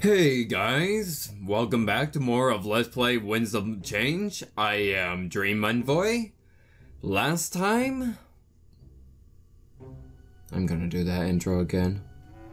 Hey guys, welcome back to more of Let's Play Winds of Change. I am Dream Envoy. Last time... I'm gonna do that intro again.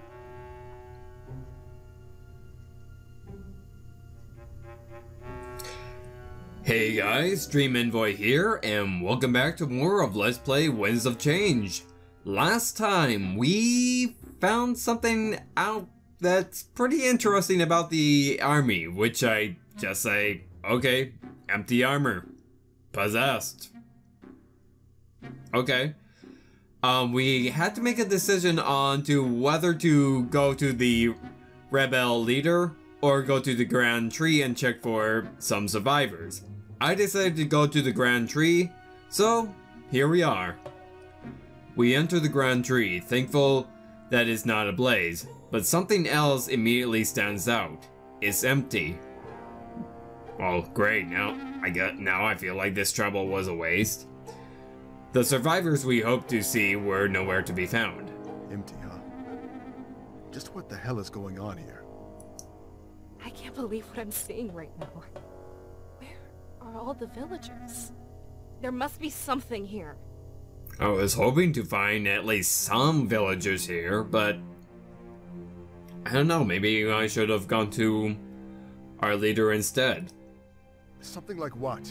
Hey guys, Dream Envoy here, and welcome back to more of Let's Play Winds of Change. Last time, we found something out that's pretty interesting about the army, which I just say, okay, empty armor. Possessed. Okay. We had to make a decision on whether to go to the rebel leader or go to the Grand Tree and check for some survivors. I decided to go to the Grand Tree, so here we are. We enter the Grand Tree, thankful that it's not ablaze, but something else immediately stands out. It's empty. Well, great, now I feel like this trouble was a waste. The survivors we hoped to see were nowhere to be found. Empty, huh? Just what the hell is going on here? I can't believe what I'm seeing right now. Where are all the villagers? There must be something here. I was hoping to find at least some villagers here, but I don't know, maybe I should have gone to our leader instead. Something like what?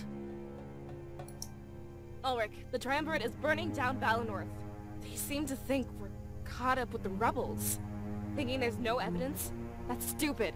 Ulrich, the Triumvirate is burning down Balanorth. They seem to think we're caught up with the rebels. Thinking there's no evidence? That's stupid.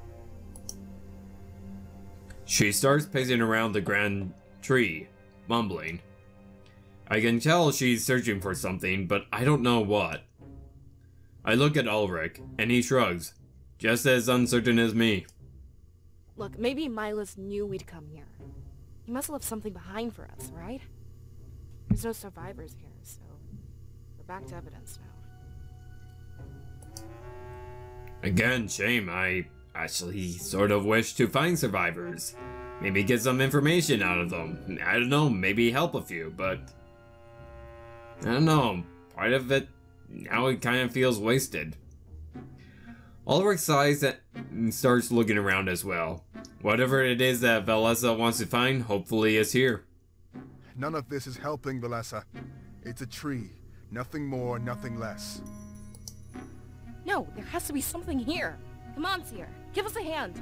She starts pacing around the Grand Tree, mumbling. I can tell she's searching for something, but I don't know what. I look at Ulrich, and he shrugs, just as uncertain as me. Look, maybe Milas knew we'd come here. He must have left something behind for us, right? There's no survivors here, so we're back to evidence now. Again, shame. I actually sort of wish to find survivors. Maybe get some information out of them. I don't know, maybe help a few, but I don't know, part of it, now it kind of feels wasted. Ulrich sighs and starts looking around as well. Whatever it is that Velessa wants to find, hopefully is here. None of this is helping, Velessa. It's a tree. Nothing more, nothing less. No, there has to be something here. Come on, Seer, give us a hand.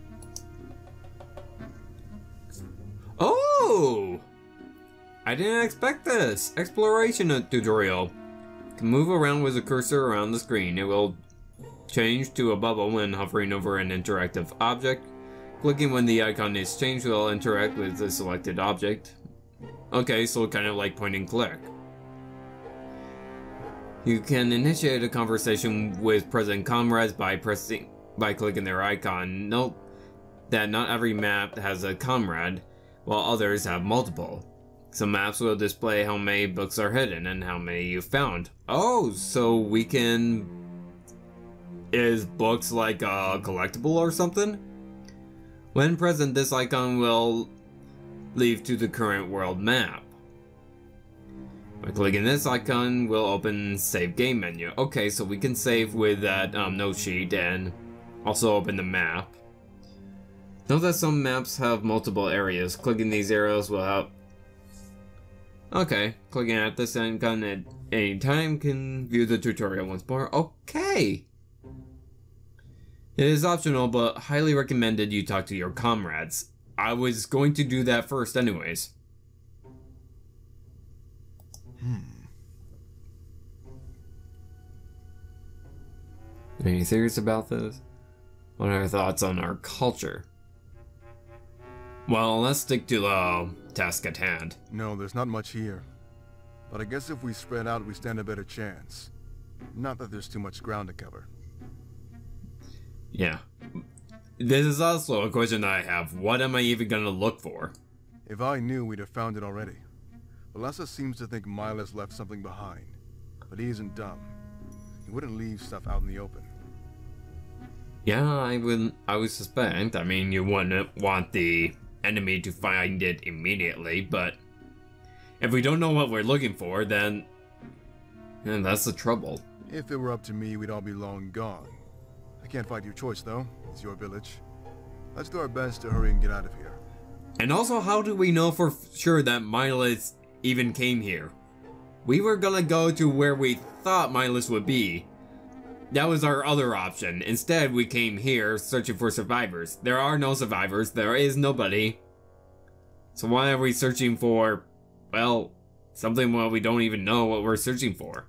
Oh! I didn't expect this! Exploration tutorial. Can move around with the cursor around the screen. It will change to a bubble when hovering over an interactive object. Clicking when the icon is changed will interact with the selected object. Okay, so kind of like point and click. You can initiate a conversation with present comrades by clicking their icon. Note that not every map has a comrade, while others have multiple. Some maps will display how many books are hidden and how many you found. Oh, so we can... Is books like a collectible or something? When present, this icon will leave to the current world map. By clicking this icon, will open save game menu. Okay, so we can save with that note sheet and also open the map. Note that some maps have multiple areas. Clicking these arrows will help. Okay, clicking at this icon at any time can view the tutorial once more. Okay! It is optional, but highly recommended you talk to your comrades. I was going to do that first anyways. Any theories about this? What are your thoughts on our culture? Well, let's stick to the task at hand. No, there's not much here. But I guess if we spread out, we stand a better chance. Not that there's too much ground to cover. Yeah. This is also a question I have. What am I even gonna look for? If I knew, we'd have found it already. Velessa seems to think Milas left something behind. But he isn't dumb. He wouldn't leave stuff out in the open. Yeah, I would suspect. I mean, you wouldn't want the enemy to find it immediately, but if we don't know what we're looking for, then that's the trouble. If it were up to me, we'd all be long gone. I can't fight your choice, though. It's your village. Let's do our best to hurry and get out of here. And also, how do we know for sure that Milas even came here? We were gonna go to where we thought Milas would be. That was our other option. Instead, we came here searching for survivors. There are no survivors. There is nobody. So why are we searching for, well, something well we don't even know what we're searching for?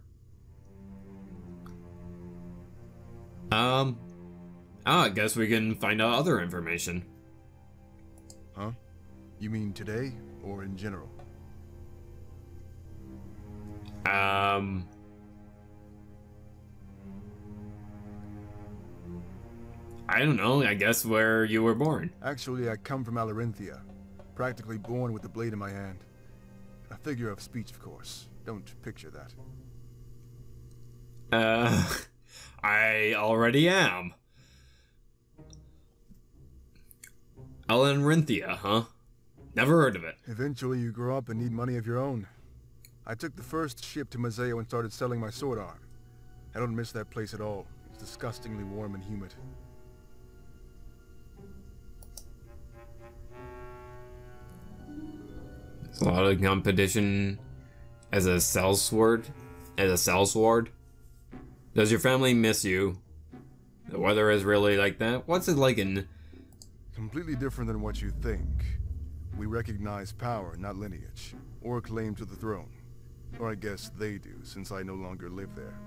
I guess we can find out other information. Huh? You mean today, or in general? I don't know, I guess where you were born. Actually, I come from Alarinthia. Practically born with the blade in my hand. A figure of speech, of course. Don't picture that. I already am. Alarinthia, huh? Never heard of it. Eventually you grow up and need money of your own. I took the first ship to Mazeo and started selling my sword arm. I don't miss that place at all. It's disgustingly warm and humid. There's a lot of competition as a sellsword. Does your family miss you? The weather is really like that? What's it like in... Completely different than what you think. We recognize power, not lineage, or claim to the throne. Or I guess they do, since I no longer live there.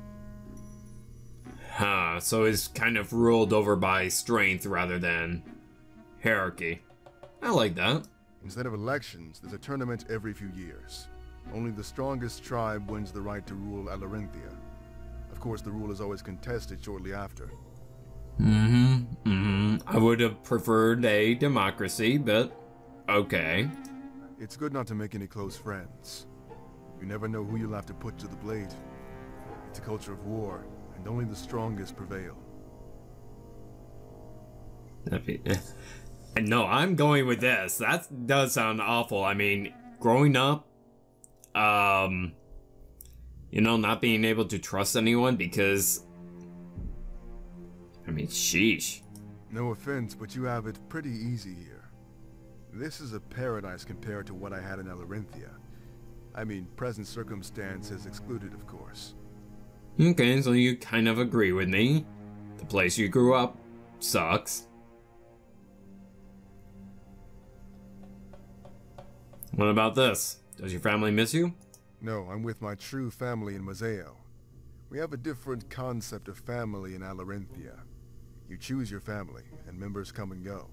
Huh, so it's kind of ruled over by strength rather than hierarchy. I like that. Instead of elections, there's a tournament every few years. Only the strongest tribe wins the right to rule Alarinthia. Of course, the rule is always contested shortly after. I would have preferred a democracy, but okay. It's good not to make any close friends. You never know who you'll have to put to the blade. It's a culture of war, and only the strongest prevail. No, I'm going with this. That does sound awful. I mean, growing up, you know, not being able to trust anyone because, I mean, sheesh. No offense, but you have it pretty easy here. This is a paradise compared to what I had in Alarinthia. I mean, present circumstances excluded, of course. Okay, so you kind of agree with me. The place you grew up sucks. What about this? Does your family miss you? No, I'm with my true family in Mazeo. We have a different concept of family in Alarinthia. You choose your family, and members come and go.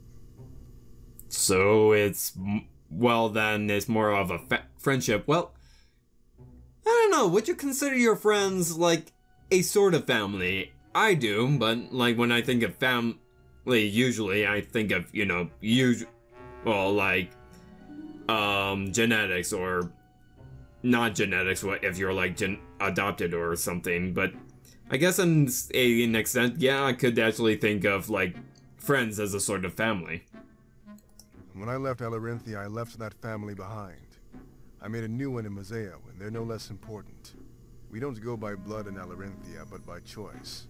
So it's, well then, it's more of a friendship. Well, I don't know, would you consider your friends like a sort of family? I do, but like when I think of family, usually I think of, you know, like, genetics or not genetics, if you're like adopted or something, but I guess in an extent, yeah, I could actually think of like friends as a sort of family. When I left Alarinthia, I left that family behind. I made a new one in Mazeo, and they're no less important. We don't go by blood in Alarinthia, but by choice.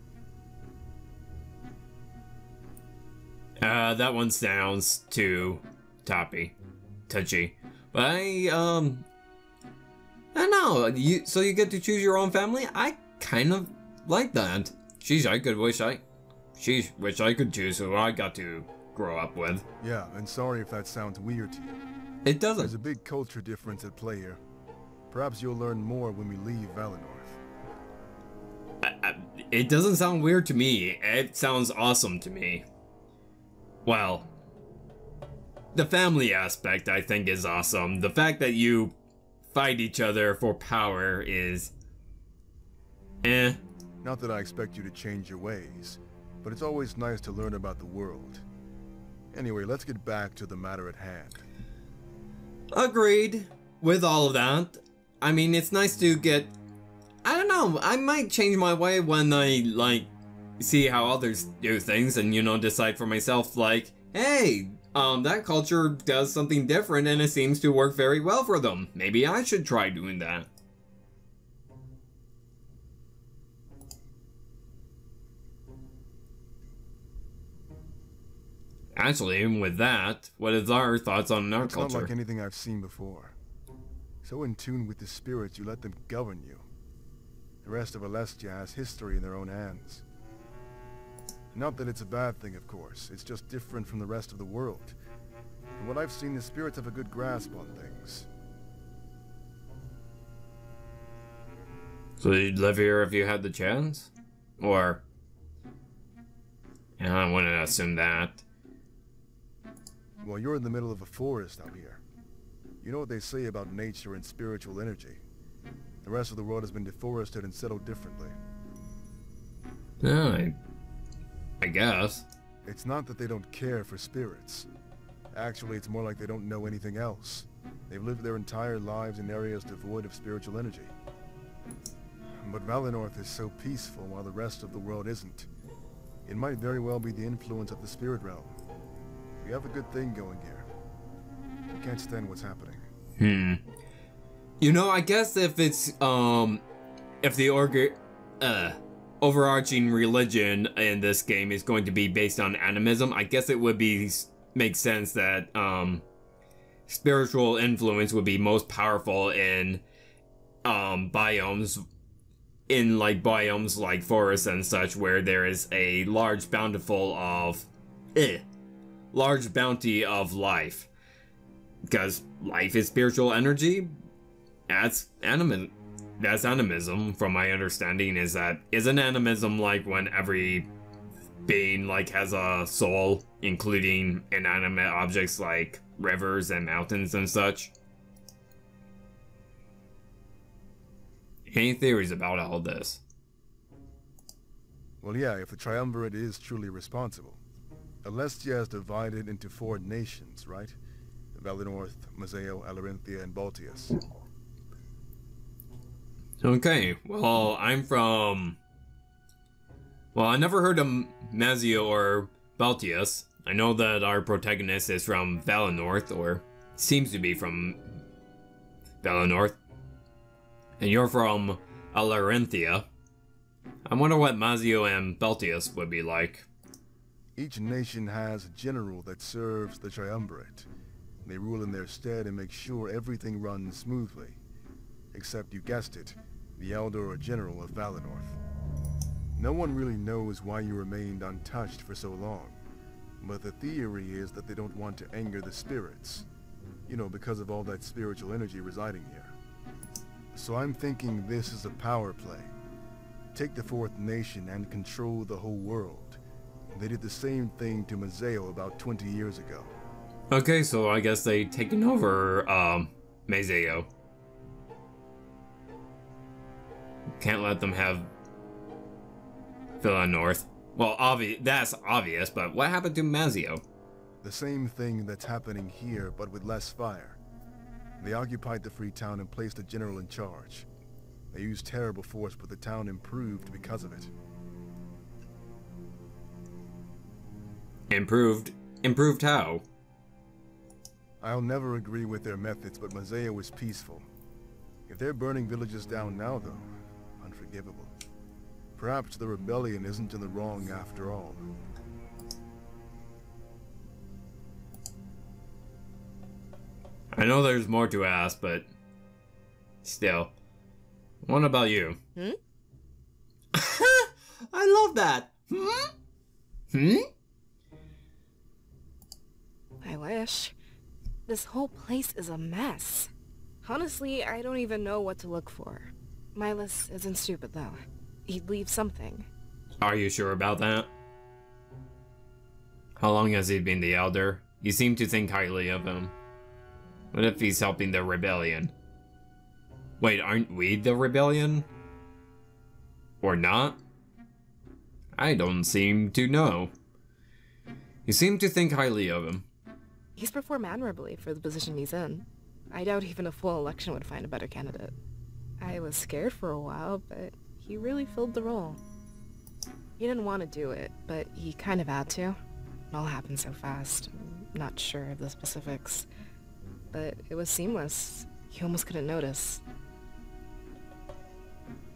That one sounds too touchy. But I don't know. So you get to choose your own family? I kind of like that. Sheesh, I wish I could choose who I got to grow up with. Yeah, and sorry if that sounds weird to you. It doesn't. There's a big culture difference at play here. Perhaps you'll learn more when we leave Valenorth. It doesn't sound weird to me. It sounds awesome to me. Well, the family aspect I think is awesome. The fact that you fight each other for power is... Not that I expect you to change your ways, but it's always nice to learn about the world. Anyway, let's get back to the matter at hand. Agreed with all of that. I mean, it's nice to get... I don't know, I might change my way when I, like, see how others do things and, you know, decide for myself, like, hey, that culture does something different and it seems to work very well for them. Maybe I should try doing that. Actually, even with that, what is our thoughts on our It's culture? not like anything I've seen before. So in tune with the spirits, you let them govern you. The rest of Alestia has history in their own hands. Not that it's a bad thing, of course. It's just different from the rest of the world. From what I've seen, the spirits have a good grasp on things. So you'd live here if you had the chance? Or... yeah, I wouldn't assume that. Well, you're in the middle of a forest out here. You know what they say about nature and spiritual energy. The rest of the world has been deforested and settled differently. Yeah, I guess. It's not that they don't care for spirits. Actually, it's more like they don't know anything else. They've lived their entire lives in areas devoid of spiritual energy. But Valenorth is so peaceful while the rest of the world isn't. It might very well be the influence of the spirit realm. We have a good thing going here. I can't stand what's happening. You know, I guess if it's, if the overarching religion in this game is going to be based on animism, I guess it would make sense that, spiritual influence would be most powerful in, biomes, like forests and such, where there is a large bounty of life. Because life is spiritual energy. That's animism, from my understanding. Isn't animism like when every being has a soul, including inanimate objects like rivers and mountains and such? Any theories about all this? Well, yeah, if the Triumvirate is truly responsible. Alestia is divided into 4 nations, right? Valenorth, Mazeo, Alarinthia, and Baltius. Okay, well, I'm from... well, I never heard of Mazeo or Baltius. I know that our protagonist is from Valenorth, or seems to be from Valenorth. And you're from Alarinthia. I wonder what Mazeo and Baltius would be like. Each nation has a general that serves the Triumvirate. They rule in their stead and make sure everything runs smoothly. Except, you guessed it, the Elder or General of Valenorth. No one really knows why you remained untouched for so long, but the theory is that they don't want to anger the spirits. You know, because of all that spiritual energy residing here. So I'm thinking this is a power play. Take the 4th nation and control the whole world. They did the same thing to Mazeo about 20 years ago. Okay, so I guess they taken over, Mazeo. Can't let them have Valenorth. Well, that's obvious, but what happened to Mazeo? The same thing that's happening here, but with less fire. They occupied the free town and placed a general in charge. They used terrible force, but the town improved because of it. Improved? Improved how? I'll never agree with their methods, but Mazeo is peaceful. If they're burning villages down now, though, unforgivable. Perhaps the rebellion isn't in the wrong after all. I know there's more to ask, but still. What about you? I love that. I wish. This whole place is a mess. Honestly, I don't even know what to look for. Milas isn't stupid, though. He'd leave something. Are you sure about that? How long has he been the Elder? You seem to think highly of him. What if he's helping the rebellion? Wait, aren't we the rebellion? Or not? I don't seem to know. You seem to think highly of him. He's performed admirably for the position he's in. I doubt even a full election would find a better candidate. I was scared for a while, but he really filled the role. He didn't want to do it, but he kind of had to. It all happened so fast. I'm not sure of the specifics. But it was seamless. You almost couldn't notice.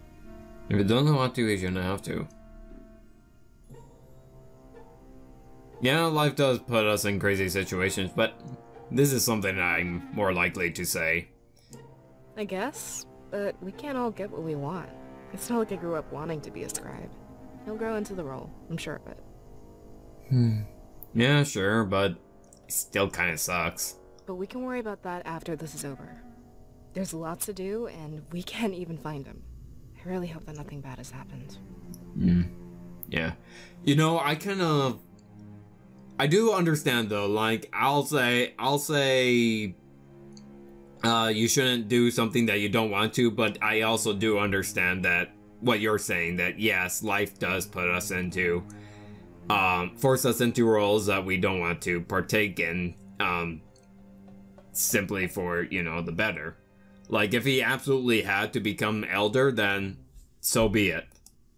If you don't know what to, you shouldn't have to. Yeah, life does put us in crazy situations, but this is something I'm more likely to say. I guess, but we can't all get what we want. It's not like I grew up wanting to be a scribe. He'll grow into the role, I'm sure of it. Yeah, sure, but it still kind of sucks. But we can worry about that after this is over. There's lots to do, and we can't even find him. I really hope that nothing bad has happened. Yeah. You know, I do understand though, like, I'll say, you shouldn't do something that you don't want to, but I also do understand that, what you're saying, that yes, life does put us into, force us into roles that we don't want to partake in, simply for, you know, the better. Like, if he absolutely had to become elder, then so be it.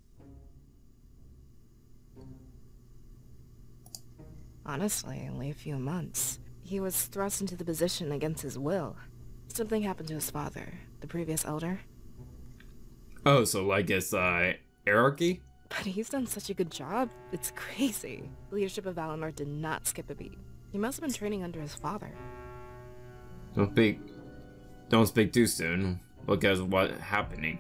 Honestly, only a few months. He was thrust into the position against his will. Something happened to his father, the previous elder. Oh, so like it's, hierarchy? But he's done such a good job, it's crazy. The leadership of Valinor did not skip a beat. He must have been training under his father. Don't speak too soon. Look at what's happening.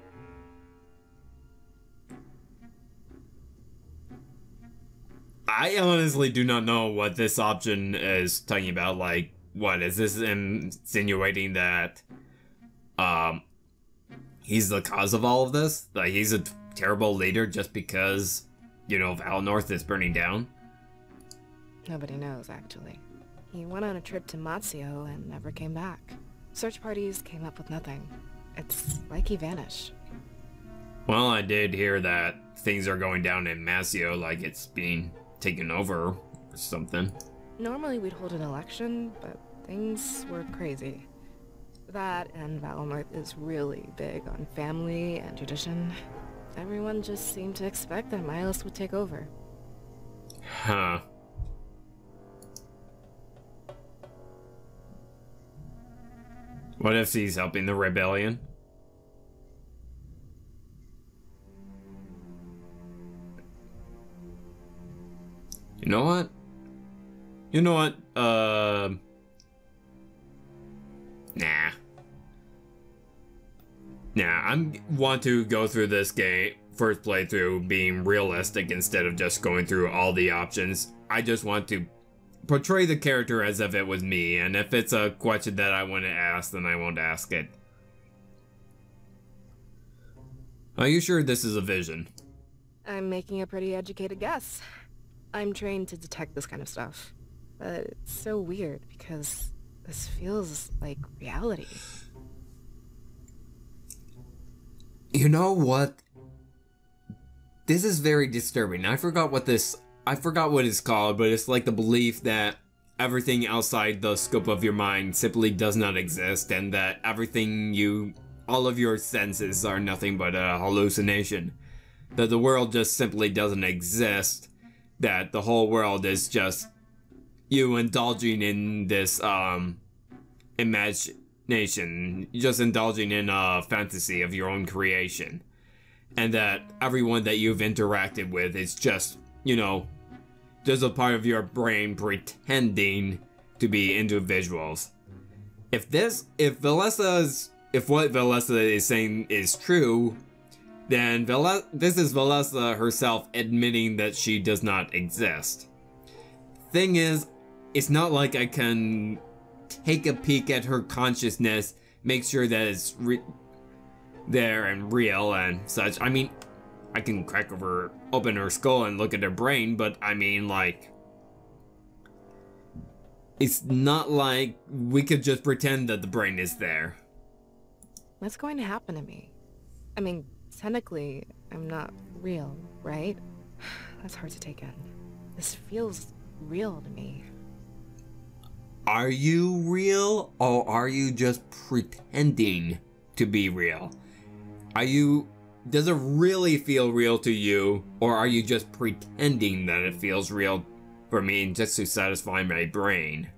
I honestly do not know what this option is talking about. Like, what is this insinuating that he's the cause of all of this? Like, he's a terrible leader just because, you know, Valinor is burning down? Nobody knows, actually. He went on a trip to Matsio and never came back. Search parties came up with nothing. It's like he vanished. Well, I did hear that things are going down in Matsio, like it's being taken over or something. Normally we'd hold an election, but things were crazy. That and Valinor is really big on family and tradition. Everyone just seemed to expect that Milos would take over. Huh. What if he's helping the rebellion? You know what? Nah. I want to go through this game, first playthrough, being realistic instead of just going through all the options. I just want to portray the character as if it was me, and if it's a question that I want to ask, then I won't ask it. Are you sure this is a vision? I'm making a pretty educated guess. I'm trained to detect this kind of stuff. But it's so weird because this feels like reality. You know what? This is very disturbing. I forgot what it's called, but it's like the belief that everything outside the scope of your mind simply does not exist, and that all of your senses are nothing but a hallucination. That the world just simply doesn't exist. That the whole world is just you indulging in this, imagination. Just indulging in a fantasy of your own creation. And that everyone that you've interacted with is just, you know, just a part of your brain pretending to be individuals. If what Velessa is saying is true, then this is Velessa herself admitting that she does not exist. Thing is, it's not like I can take a peek at her consciousness, make sure that it's there and real and such. I mean, I can open her skull and look at her brain, but I mean, like, it's not like we could just pretend that the brain is there. What's going to happen to me? I mean, technically, I'm not real, right? That's hard to take in. This feels real to me. Are you real, or are you just pretending to be real? Does it really feel real to you, or are you just pretending that it feels real for me just to satisfy my brain?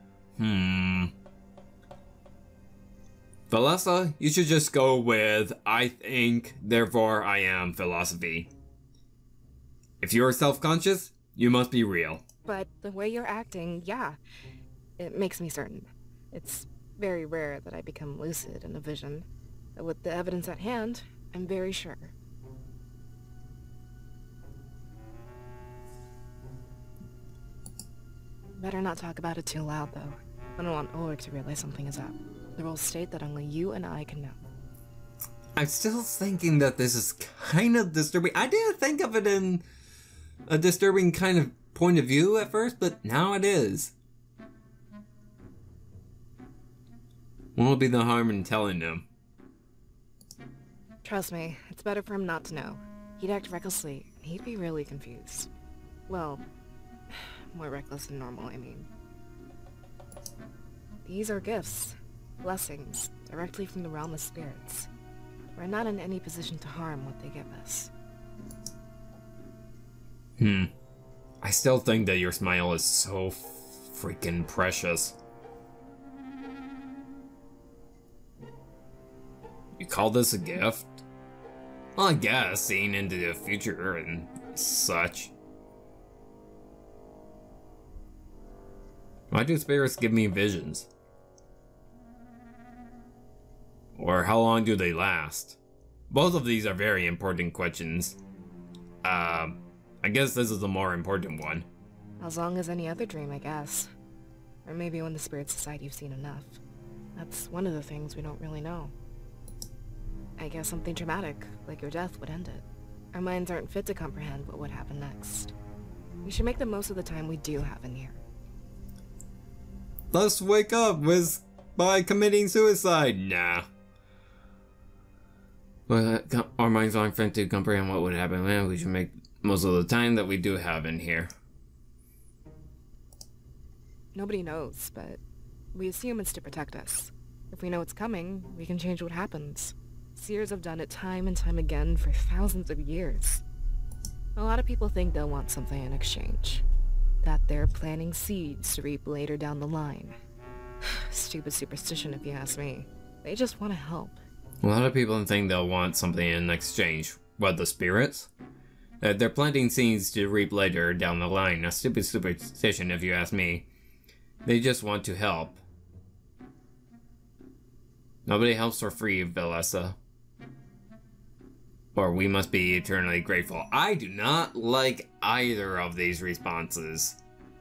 Velessa, you should just go with I think, therefore I am philosophy. If you are self-conscious, you must be real. But the way you're acting, yeah, it makes me certain. It's very rare that I become lucid in a vision. But with the evidence at hand, I'm very sure. Better not talk about it too loud, though. I don't want Ulrich to realize something is up. The rules state that only you and I can know. I'm still thinking that this is kind of disturbing. I didn't think of it in a disturbing kind of point of view at first, but now it is. What will be the harm in telling him? Trust me, it's better for him not to know. He'd act recklessly, and he'd be really confused. Well, more reckless than normal, I mean. These are gifts, blessings, directly from the realm of spirits. We're not in any position to harm what they give us. I still think that your smile is so freaking precious. You call this a gift? Well, I guess, seeing into the future and such. Why do spirits give me visions? Or how long do they last? Both of these are very important questions. I guess this is the more important one. As long as any other dream, I guess. Or maybe when the spirits decide you've seen enough. That's one of the things we don't really know. I guess something traumatic, like your death, would end it. Our minds aren't fit to comprehend what would happen next. We should make the most of the time we do have in here. Let's wake up by committing suicide. Nah. But our minds aren't fit to comprehend what would happen. Well, we should make most of the time that we do have in here. Nobody knows, but we assume it's to protect us. If we know it's coming, we can change what happens. Seers have done it time and time again for thousands of years. A lot of people think they'll want something in exchange. That they're planting seeds to reap later down the line. Stupid superstition if you ask me. They just want to help. A lot of people think they'll want something in exchange. What, the spirits? They're planting seeds to reap later down the line. A stupid superstition if you ask me. They just want to help. Nobody helps for free, Velessa. Or we must be eternally grateful. I do not like either of these responses.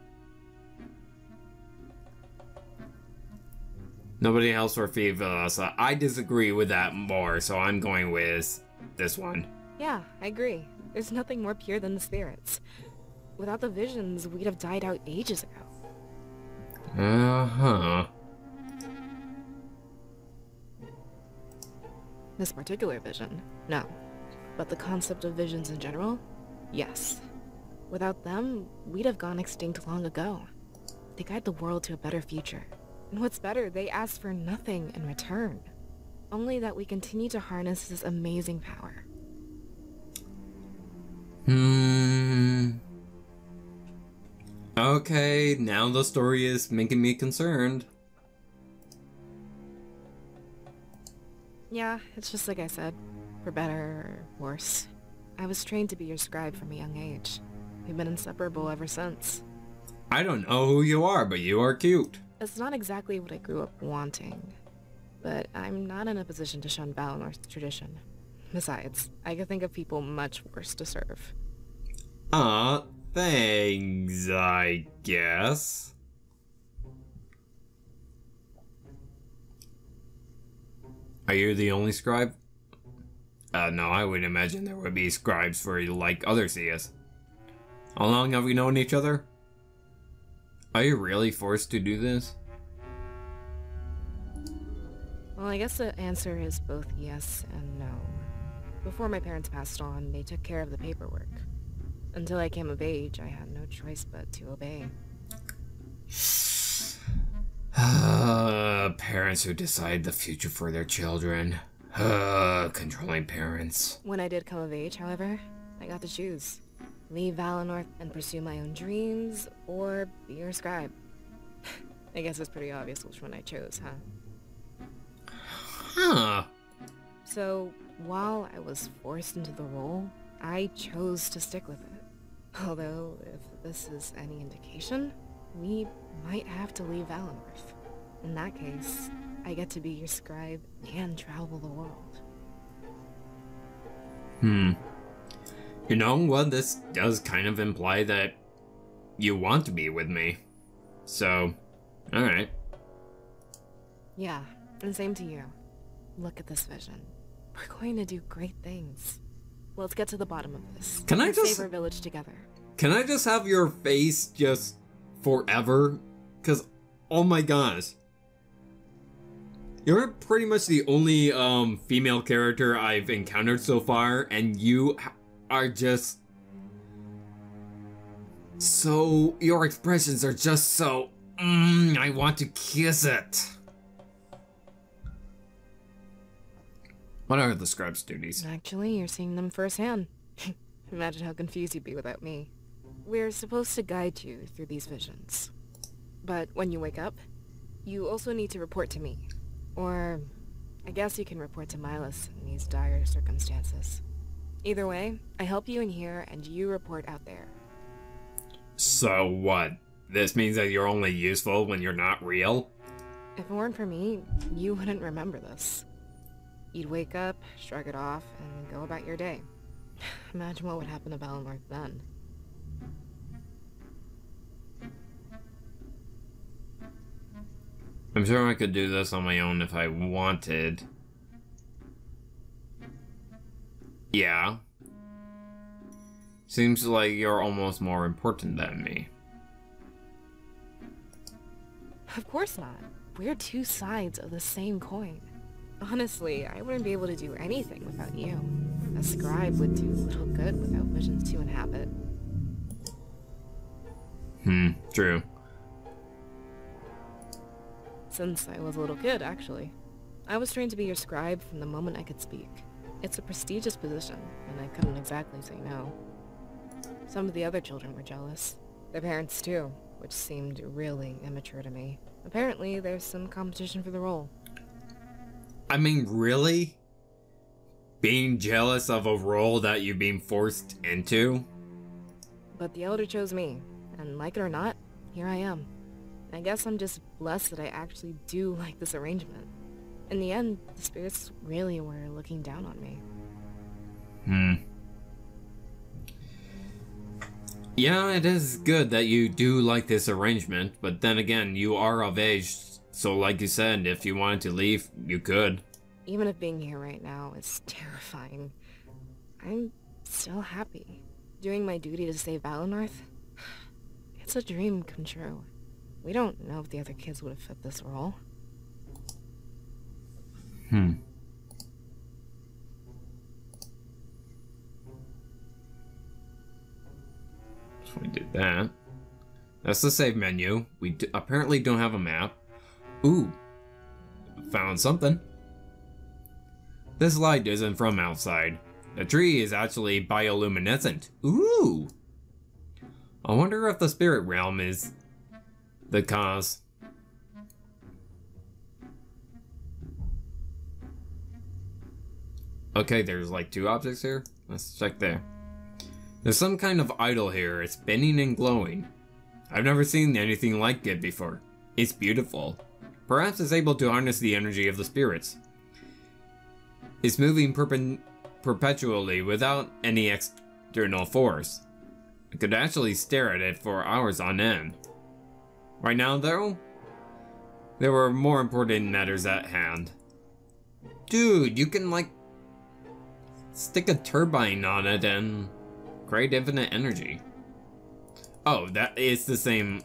Nobody helps for free, Velessa. I disagree with that more, so I'm going with this one. Yeah, I agree. There's nothing more pure than the spirits. Without the visions, we'd have died out ages ago. Uh-huh. This particular vision, no. But the concept of visions in general, yes. Without them, we'd have gone extinct long ago. They guide the world to a better future. And what's better, they ask for nothing in return. Only that we continue to harness this amazing power. Okay, now the story is making me concerned. Yeah, it's just like I said. For better or worse. I was trained to be your scribe from a young age. We've been inseparable ever since. I don't know who you are, but you are cute. It's not exactly what I grew up wanting. But I'm not in a position to shun Valenor's tradition. Besides, I could think of people much worse to serve. Thanks, I guess. Are you the only scribe? No, I would imagine there would be scribes for like other CS. How long have we known each other? Are you really forced to do this? Well, I guess the answer is both yes and no. Before my parents passed on, they took care of the paperwork. Until I came of age, I had no choice but to obey. Parents who decide the future for their children. Controlling parents. When I did come of age, however, I got to choose. Leave Valinor and pursue my own dreams, or be your scribe. I guess it's pretty obvious which one I chose, huh? So, while I was forced into the role, I chose to stick with it. Although, if this is any indication, we might have to leave Valenworth. In that case, I get to be your scribe and travel the world. You know what? This does kind of imply that you want to be with me. So, alright. Yeah, and same to you. Look at this vision. We're going to do great things. Let's get to the bottom of this. Can I Let's just- save our village together. Can I just have your face just forever? Because, oh my gosh. You're pretty much the only female character I've encountered so far, and you are just so... Your expressions are just so... I want to kiss it. What are the scribe's duties? Actually, you're seeing them firsthand. Imagine how confused you'd be without me. We're supposed to guide you through these visions. But when you wake up, you also need to report to me. Or, I guess you can report to Milas in these dire circumstances. Either way, I help you in here and you report out there. So what? This means that you're only useful when you're not real? If it weren't for me, you wouldn't remember this. You'd wake up, shrug it off, and go about your day. Imagine what would happen to Valenworth then. I'm sure I could do this on my own if I wanted. Yeah. Seems like you're almost more important than me. Of course not. We're two sides of the same coin. Honestly, I wouldn't be able to do anything without you. A scribe would do little good without visions to inhabit. True. Since I was a little kid, actually. I was trained to be your scribe from the moment I could speak. It's a prestigious position, and I couldn't exactly say no. Some of the other children were jealous. Their parents too, which seemed really immature to me. Apparently, there's some competition for the role. I mean, really? Being jealous of a role that you've been forced into? But the Elder chose me, and like it or not, here I am. I guess I'm just blessed that I actually do like this arrangement. In the end, the spirits really were looking down on me. Yeah, it is good that you do like this arrangement, but then again, you are of age, so like you said, if you wanted to leave, you could. Even if being here right now is terrifying, I'm still happy. Doing my duty to save Valenworth? It's a dream come true. We don't know if the other kids would have fit this role. So we did that. That's the save menu. We apparently don't have a map. Ooh. Found something. This light isn't from outside. The tree is actually bioluminescent. Ooh. I wonder if the spirit realm is the cause. Okay, there's like two objects here. Let's check there. There's some kind of idol here. It's spinning and glowing. I've never seen anything like it before. It's beautiful. Perhaps it's able to harness the energy of the spirits. It's moving perpetually without any external force. I could actually stare at it for hours on end. Right now, though, there were more important matters at hand. Dude, you can, like, stick a turbine on it and create infinite energy. Oh, that is the same.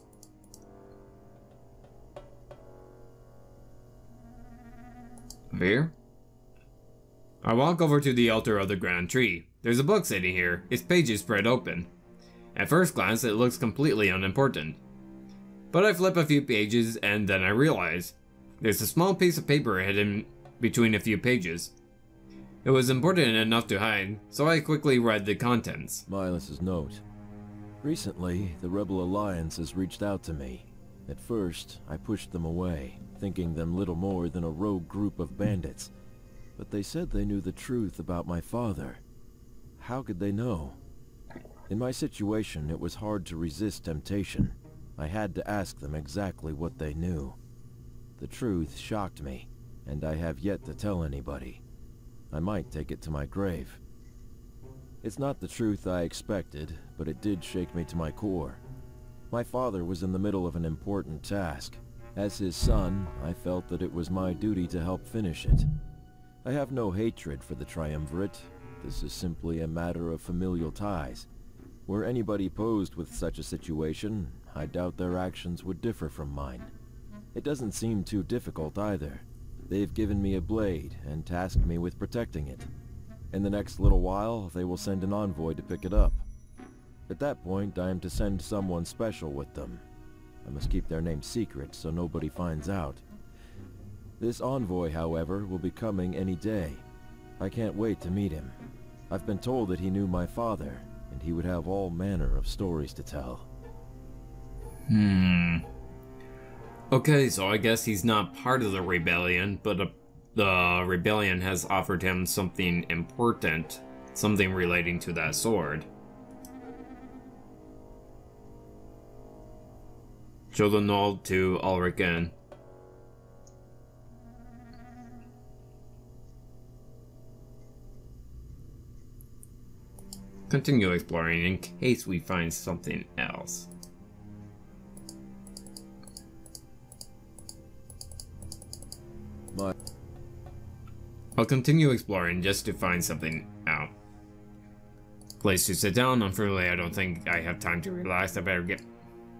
Here? I walk over to the altar of the grand tree. There's a book sitting here, its pages spread open. At first glance, it looks completely unimportant. But I flip a few pages and then I realize there's a small piece of paper hidden between a few pages. It was important enough to hide, so I quickly read the contents. Milas's note. Recently, the Rebel Alliance has reached out to me. At first, I pushed them away, thinking them little more than a rogue group of bandits. But they said they knew the truth about my father. How could they know? In my situation, it was hard to resist temptation. I had to ask them exactly what they knew. The truth shocked me, and I have yet to tell anybody. I might take it to my grave. It's not the truth I expected, but it did shake me to my core. My father was in the middle of an important task. As his son, I felt that it was my duty to help finish it. I have no hatred for the Triumvirate. This is simply a matter of familial ties. Were anybody posed with such a situation, I doubt their actions would differ from mine. It doesn't seem too difficult either. They've given me a blade and tasked me with protecting it. In the next little while, they will send an envoy to pick it up. At that point, I am to send someone special with them. I must keep their name secret so nobody finds out. This envoy, however, will be coming any day. I can't wait to meet him. I've been told that he knew my father, and he would have all manner of stories to tell. Okay, so I guess he's not part of the rebellion, but the rebellion has offered him something important, something relating to that sword. Show the nod to Ulrich again. Continue exploring in case we find something else. I'll continue exploring just to find something out. Place to sit down. Unfortunately, I don't think I have time to relax. I better get...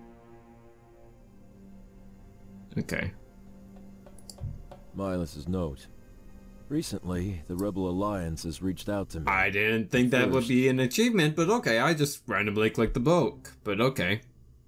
Okay. Milas's note. Recently, the Rebel Alliance has reached out to me. I didn't think that would be an achievement, but okay. I just randomly clicked the book, but okay.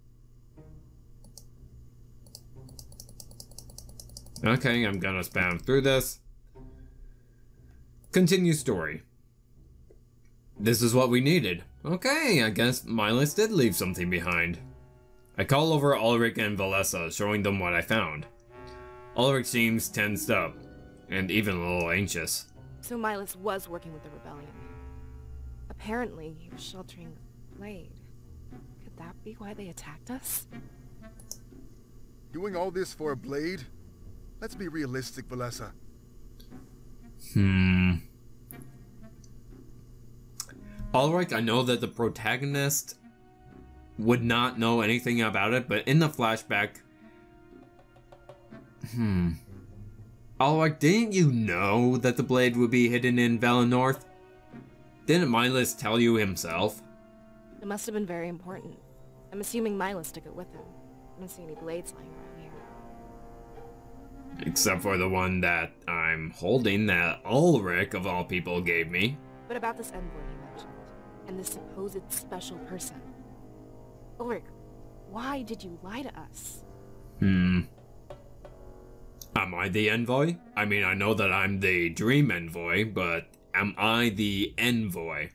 Okay, I'm gonna spam through this. Continue story. This is what we needed. Okay, I guess Milas did leave something behind. I call over Ulrich and Valessa, showing them what I found. Ulrich seems tensed up, and even a little anxious. So Milas was working with the rebellion. Apparently, he was sheltering the blade. Could that be why they attacked us? Doing all this for a blade? Let's be realistic, Valessa. Ulrich, I know that the protagonist would not know anything about it, but in the flashback... Ulrich, didn't you know that the blade would be hidden in Valenorth? Didn't Milas tell you himself? It must have been very important. I'm assuming Milas took it with him. I don't see any blades lying around here. Except for the one that I'm holding that Ulrich, of all people, gave me. But about this envoy you mentioned, and this supposed special person. Ulrich, why did you lie to us? Am I the envoy? I mean, I know that I'm the dream envoy, but am I the envoy?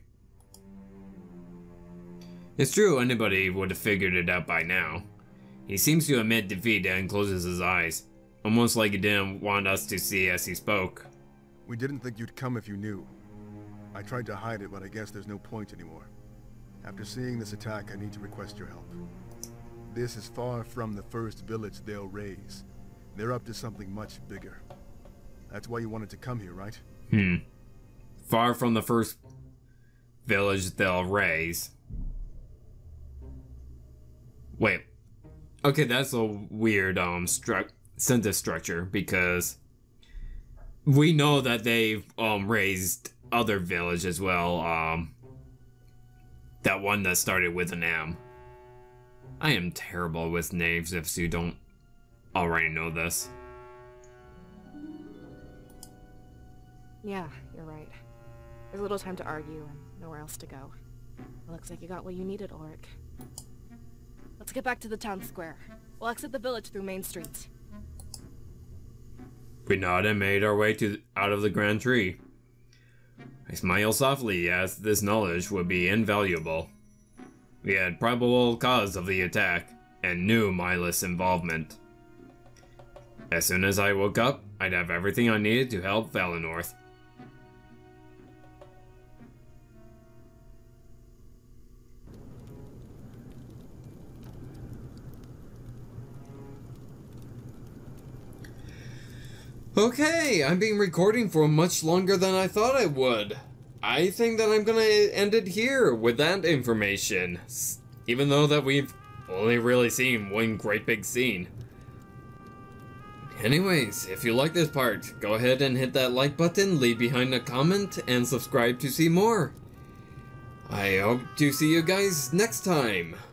It's true, anybody would have figured it out by now. He seems to admit defeat and closes his eyes, almost like he didn't want us to see as he spoke. We didn't think you'd come if you knew. I tried to hide it, but I guess there's no point anymore. After seeing this attack, I need to request your help. This is far from the first village they'll raise. They're up to something much bigger. That's why you wanted to come here, right? Far from the first village they'll raise. Wait. Okay, that's a weird sentence structure, because we know that they've raised other village as well. That one that started with an M. I am terrible with names if you don't already know this. Yeah, you're right. There's little time to argue and nowhere else to go. It looks like you got what you needed, Ulrich. Let's get back to the town square. We'll exit the village through Main Street. We nodded and made our way out of the Grand Tree. I smiled softly, as this knowledge would be invaluable. We had probable cause of the attack, and knew Milas' involvement. As soon as I woke up, I'd have everything I needed to help Valenorth. Okay, I've been recording for much longer than I thought I would. I think that I'm gonna end it here with that information, even though that we've only really seen one great big scene. Anyways, if you like this part, go ahead and hit that like button, leave behind a comment, and subscribe to see more. I hope to see you guys next time.